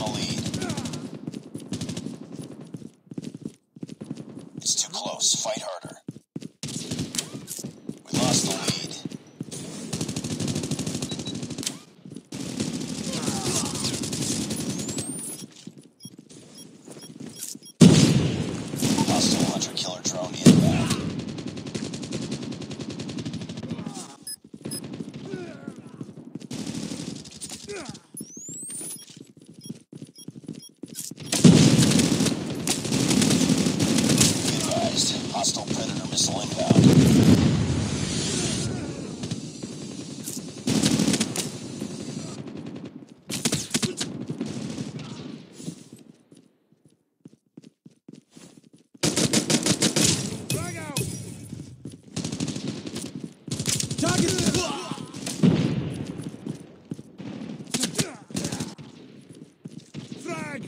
the lead. It's too close. Fight harder. We lost the lead. Hostile hunter-killer drone inbound. Hostile Predator missile inbound. Drag out. Target. Frag.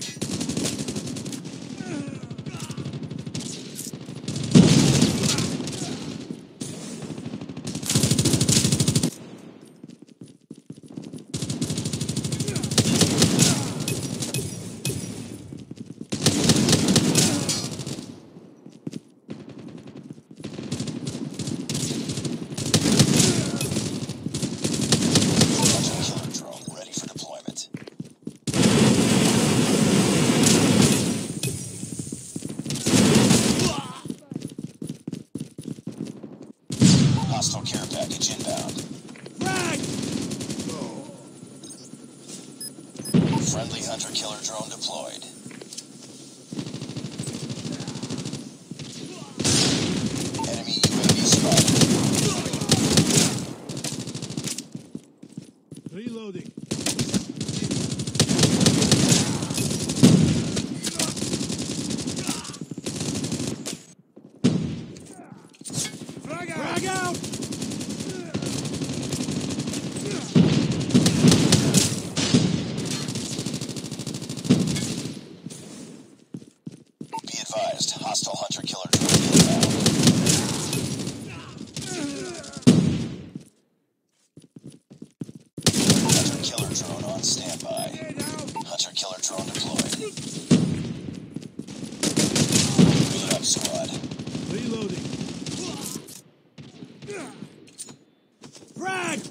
Hostile care package inbound. Frag! Friendly hunter-killer drone deployed. Enemy UAV spotted. Reloading. Frag out! Frag out! Be advised, hostile hunter-killer drone inbound. Hunter-killer drone on standby. Hunter-killer drone deployed. Good up, squad. Reloading. Frag!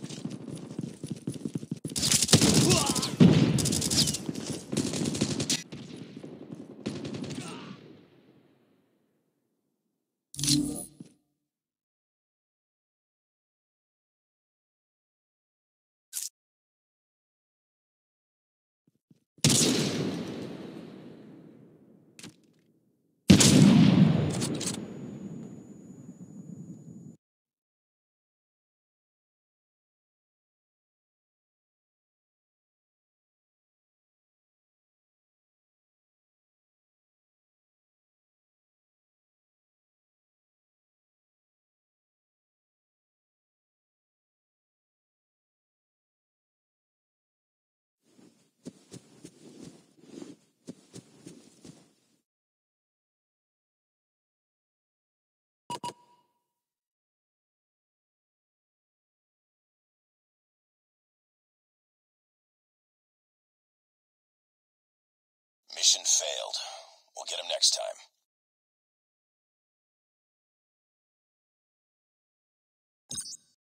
Mission failed. We'll get him next time.